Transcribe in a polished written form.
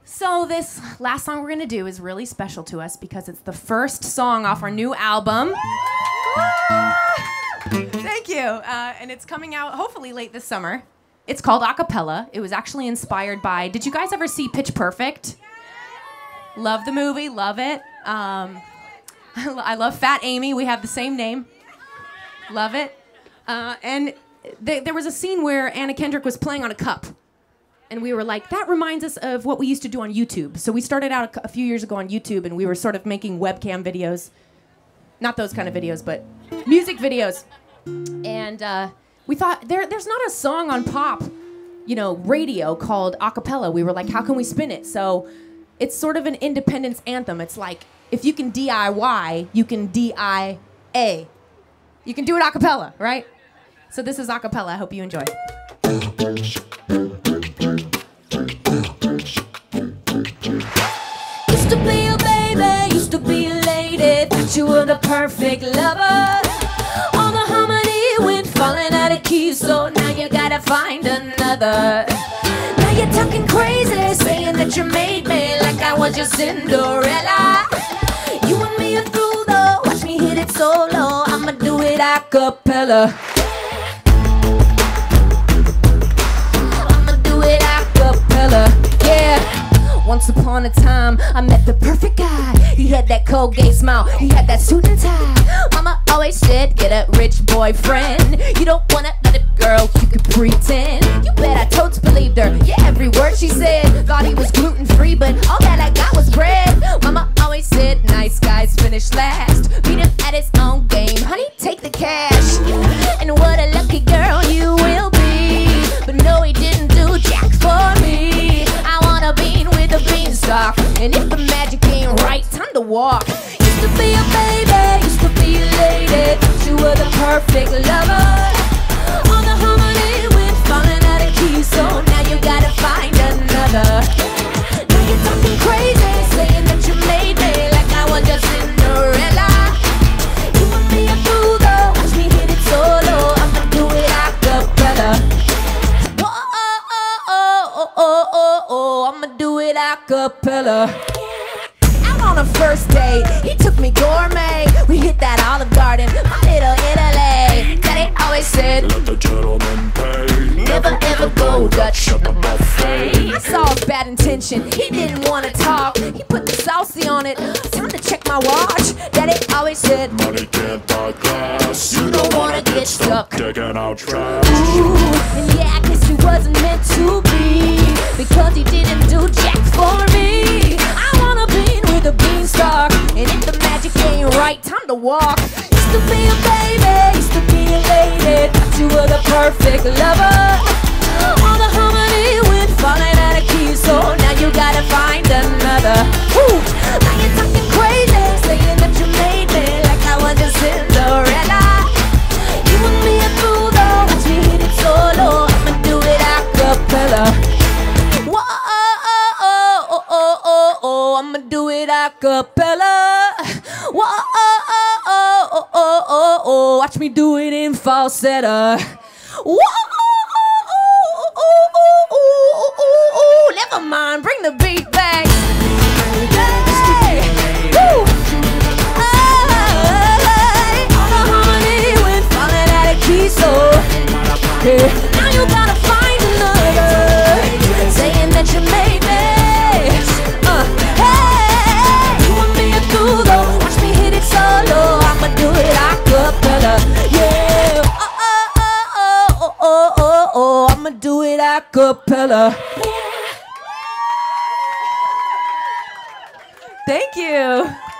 So this last song we're gonna do is really special to us because it's the first song off our new album. Thank you. And it's coming out hopefully late this summer. It's called Acapella. It was actually inspired by, did you guys ever see Pitch Perfect? Love the movie, love it. I love Fat Amy, we have the same name. Love it. And there was a scene where Anna Kendrick was playing on a cup. And we were like, that reminds us of what we used to do on YouTube. So we started out a few years ago on YouTube, and we were sort of making webcam videos. Not those kind of videos, but music videos. And we thought, there's not a song on pop, radio called Acapella. We were like, how can we spin it? So it's sort of an independence anthem. It's like, if you can DIY, you can DIA. You can do it Acapella, right? So this is Acapella. I hope you enjoy. Used to be a baby, used to be a lady, thought you were the perfect lover. All the harmony went falling out of key, so now you gotta find another. Now you're talking crazy, saying that you made me like I was your Cinderella. You and me are through though, watch me hit it solo, I'ma do it a cappella. I'ma do it a cappella, yeah. Once upon a time, I met the perfect guy. He had that Colgate smile, he had that suit and tie. Mama always said, get a rich boyfriend. You don't want another girl, you can pretend. You bet I totes believed her, yeah, every word she said. Thought he was gluten-free, but all that I got was bread. Mama always said, nice guys finish last. Beat him at his own game, honey, take the cash. And what a lucky girl you will be. But no, he didn't do jack for me. I want a bean with a beanstalk, and if the magic ain't right, time to walk. Used to be a baby, used to be a lady, thought you were the perfect lover. All the harmony went falling out of key, so now you gotta find another. Now you're talking crazy, saying that you made me like I was your Cinderella. You and me are through though, watch me hit it solo, I'ma do it a cappella. I'ma do it a cappella. Out on a first date, he took me gourmet. We hit that Olive Garden, my little Italy. Daddy always said, let the gentleman pay. Never ever go Dutch at the buffet. I saw his bad intention, he didn't want to talk. He put the saucy on it, time to check my watch. Daddy always said, money can't buy glass. You don't wanna get stuck digging out trash. Ooh, and yeah, I guess he wasn't meant to be, because he didn't do jack for me. I want a bean with a beanstalk, and if the magic ain't right, time to walk. Used to be a baby, used to be a lady, thought you were the perfect lover. All the harmony went falling out of key, so now you gotta find another. Woo! Now you're talking crazy, saying that you made me like I was your Cinderella. You and me are through though, watch me hit it solo, I'ma do it a cappella. I'ma do it a cappella. Whoa, watch me do it in falsetto. Whoa, never mind, bring the beat back. Hey, woo. Hey, all the harmony went falling out of key, so hey, now you gotta find another, saying that you made me. Watch me hit it solo, I'ma do it a cappella, yeah. I'ma do it a cappella. Thank you.